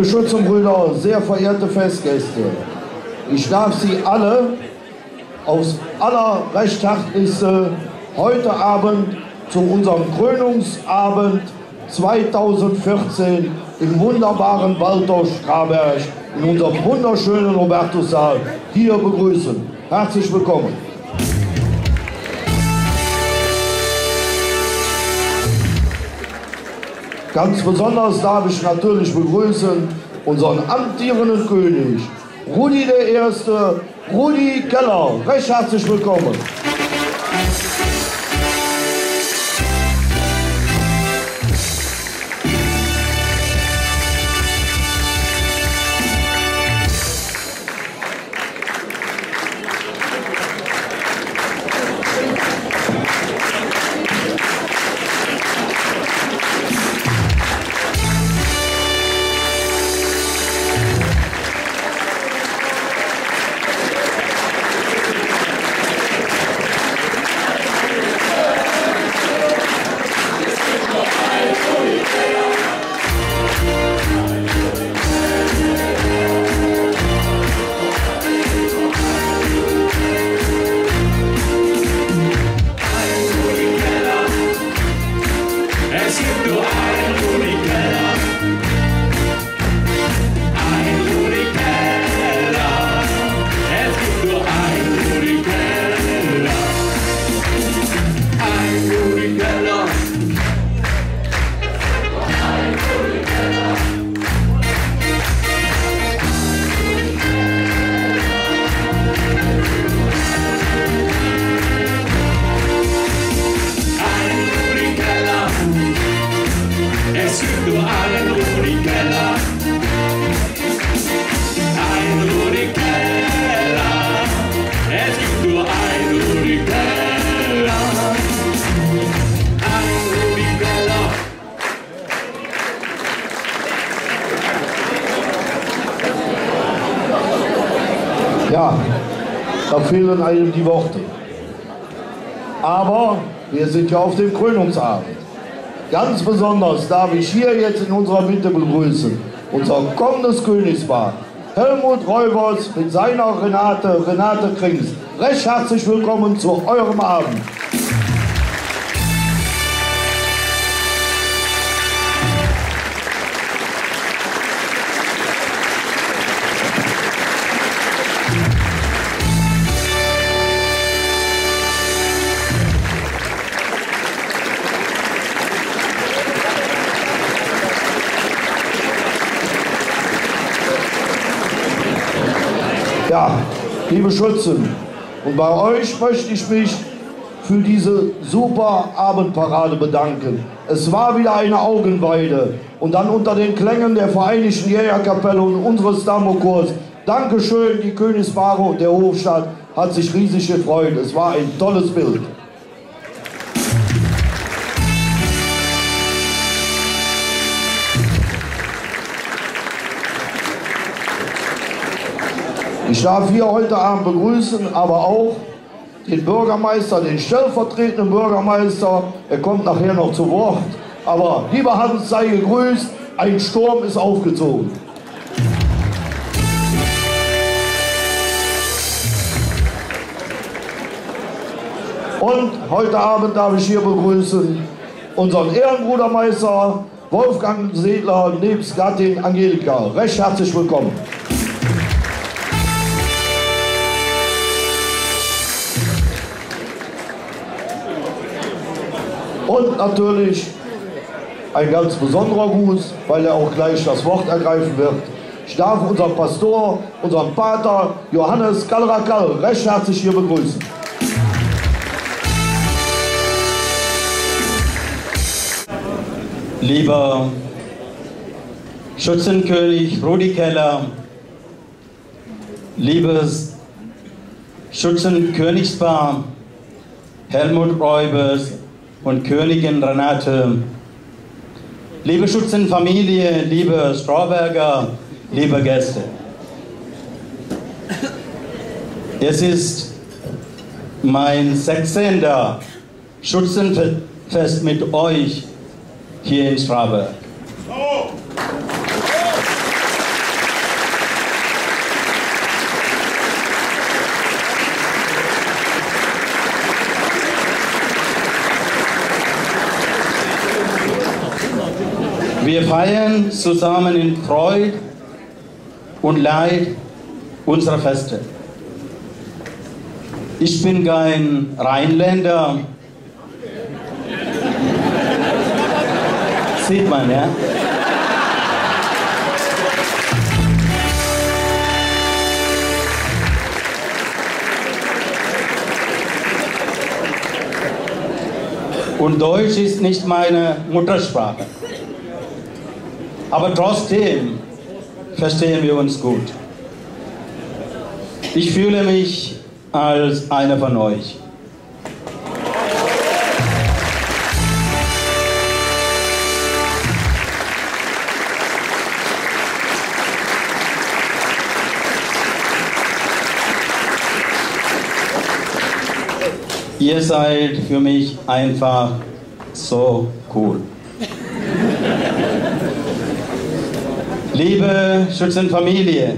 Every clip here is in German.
Liebe Schützenbrüder, sehr verehrte Festgäste, ich darf Sie alle aufs allerrecht herzlichste heute Abend zu unserem Krönungsabend 2014 im wunderbaren Waldorf Straberg in unserem wunderschönen Hubertussaal hier begrüßen. Herzlich willkommen. Ganz besonders darf ich natürlich begrüßen unseren amtierenden König, Rudi I., Rudi Keller. Recht herzlich willkommen. Ja, da fehlen einem die Worte. Aber wir sind ja auf dem Krönungsabend. Ganz besonders darf ich hier jetzt in unserer Mitte begrüßen unser kommendes Königspaar, Helmut Reubers mit seiner Renate Krings. Recht herzlich willkommen zu eurem Abend. Ja, liebe Schützen, und bei euch möchte ich mich für diese super Abendparade bedanken. Es war wieder eine Augenweide und dann unter den Klängen der Vereinigten Jägerkapelle und unseres Damokors. Dankeschön, die Königspaare und der Hofstaat hat sich riesig gefreut. Es war ein tolles Bild. Ich darf hier heute Abend begrüßen, aber auch den Bürgermeister, den stellvertretenden Bürgermeister. Er kommt nachher noch zu Wort. Aber lieber Hans, sei gegrüßt, ein Sturm ist aufgezogen. Und heute Abend darf ich hier begrüßen unseren Ehrenbrudermeister Wolfgang Sedler nebst Gattin Angelika. Recht herzlich willkommen. Und natürlich ein ganz besonderer Gruß, weil er auch gleich das Wort ergreifen wird. Ich darf unseren Pastor, unseren Pater Johannes Kalrakal recht herzlich hier begrüßen. Lieber Schützenkönig Rudi Keller, liebes Schützenkönigspaar Helmut Reubers und Königin Renate, liebe Schützenfamilie, liebe Straberger, liebe Gäste. Es ist mein 16. Schützenfest mit euch hier in Straberg. Wir feiern zusammen in Freude und Leid unsere Feste. Ich bin kein Rheinländer. Sieht man, ja? Und Deutsch ist nicht meine Muttersprache. Aber trotzdem verstehen wir uns gut. Ich fühle mich als einer von euch. Ihr seid für mich einfach so cool. Liebe Schützenfamilie,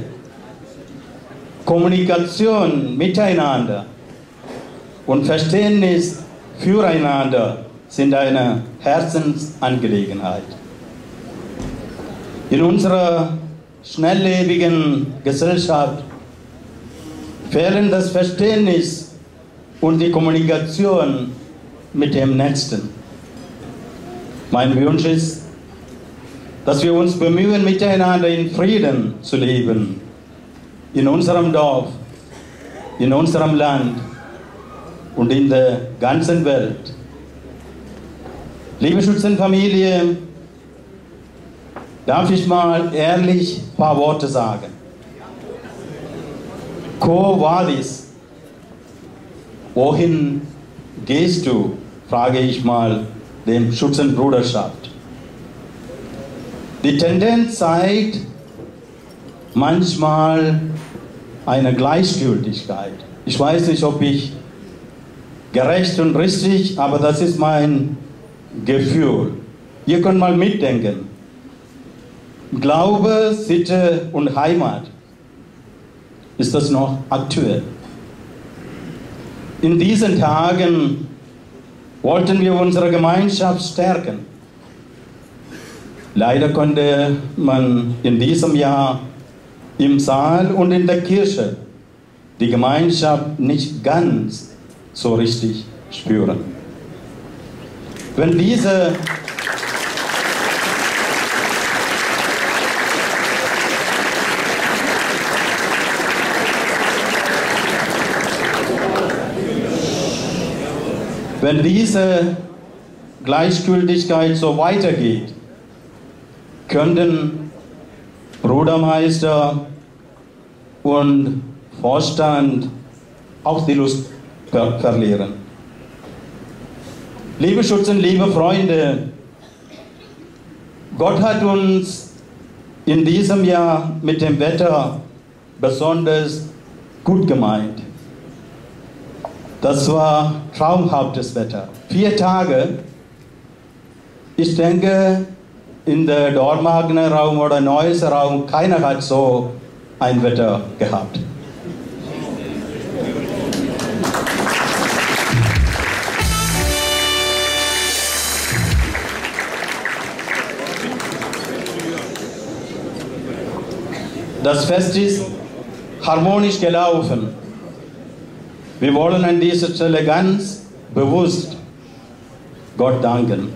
Kommunikation miteinander und Verständnis füreinander sind eine Herzensangelegenheit. In unserer schnelllebigen Gesellschaft fehlen das Verständnis und die Kommunikation mit dem Nächsten. Mein Wunsch ist, dass wir uns bemühen, miteinander in Frieden zu leben, in unserem Dorf, in unserem Land und in der ganzen Welt. Liebe Schützenfamilie, darf ich mal ehrlich ein paar Worte sagen. Quo vadis? Wohin gehst du, frage ich mal dem Schützenbruderschaft. Die Tendenz zeigt manchmal eine Gleichgültigkeit. Ich weiß nicht, ob ich gerecht und richtig, aber das ist mein Gefühl. Ihr könnt mal mitdenken. Glaube, Sitte und Heimat. Ist das noch aktuell? In diesen Tagen wollten wir unsere Gemeinschaft stärken. Leider konnte man in diesem Jahr im Saal und in der Kirche die Gemeinschaft nicht ganz so richtig spüren. Wenn diese Gleichgültigkeit so weitergeht, könnten Brudermeister und Vorstand auch die Lust verlieren. Liebe Schützen, liebe Freunde, Gott hat uns in diesem Jahr mit dem Wetter besonders gut gemeint. Das war traumhaftes Wetter. 4 Tage. Ich denke, in der Dormagener Raum oder Neusser Raum, keiner hat so ein Wetter gehabt. Das Fest ist harmonisch gelaufen. Wir wollen an dieser Stelle ganz bewusst Gott danken.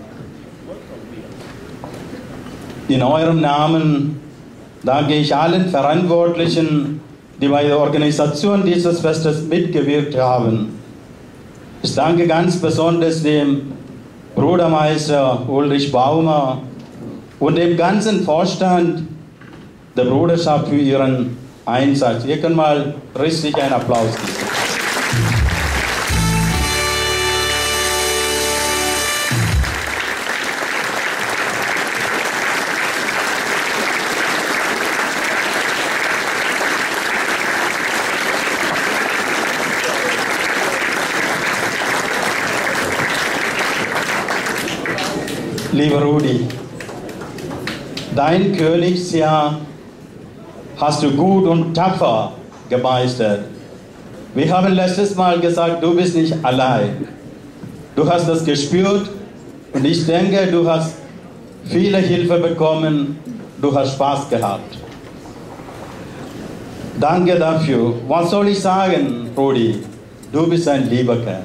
In eurem Namen danke ich allen Verantwortlichen, die bei der Organisation dieses Festes mitgewirkt haben. Ich danke ganz besonders dem Brudermeister Ulrich Baumer und dem ganzen Vorstand der Bruderschaft für ihren Einsatz. Ihr könnt mal richtig einen Applaus geben. Lieber Rudi, dein Königsjahr hast du gut und tapfer gemeistert. Wir haben letztes Mal gesagt, du bist nicht allein. Du hast das gespürt und ich denke, du hast viele Hilfe bekommen, du hast Spaß gehabt. Danke dafür. Was soll ich sagen, Rudi? Du bist ein lieber Kerl.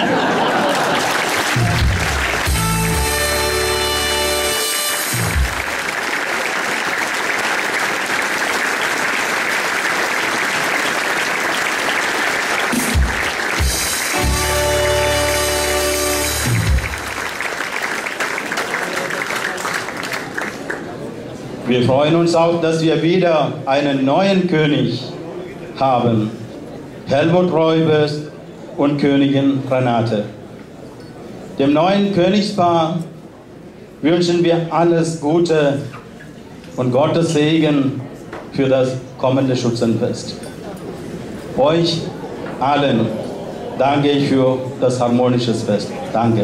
Wir freuen uns auch, dass wir wieder einen neuen König haben, Helmut Reubers und Königin Renate. Dem neuen Königspaar wünschen wir alles Gute und Gottes Segen für das kommende Schützenfest. Euch allen danke ich für das harmonische Fest. Danke.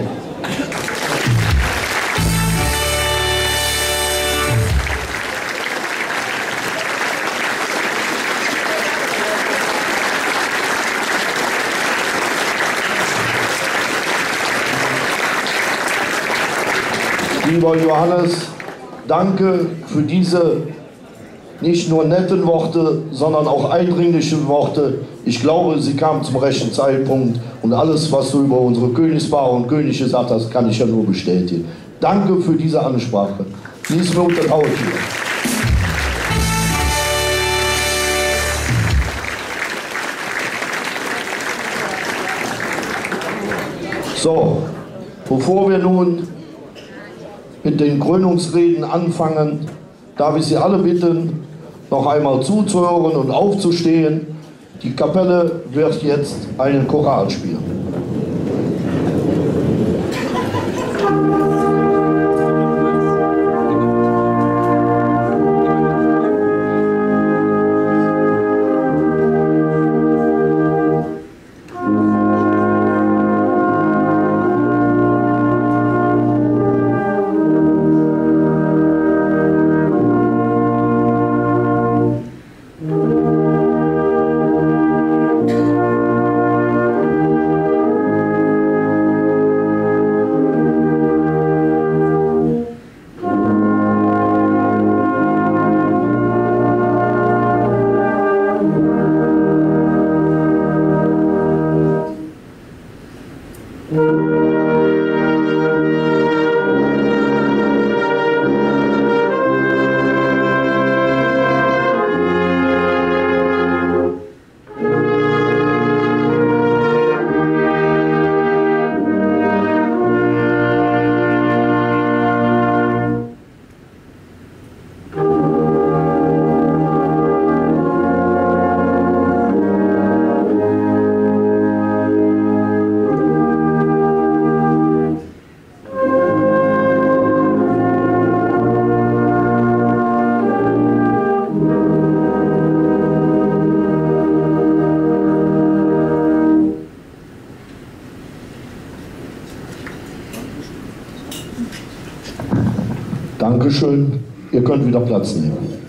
Lieber Johannes, danke für diese nicht nur netten Worte, sondern auch eindringlichen Worte. Ich glaube, sie kamen zum rechten Zeitpunkt und alles, was du über unsere Königspaare und Könige gesagt hast, kann ich ja nur bestätigen. Danke für diese Ansprache. Dies wird laut hier. So, bevor wir nun mit den Krönungsreden anfangen, darf ich Sie alle bitten, noch einmal zuzuhören und aufzustehen. Die Kapelle wird jetzt einen Choral spielen. Dankeschön. Ihr könnt wieder Platz nehmen.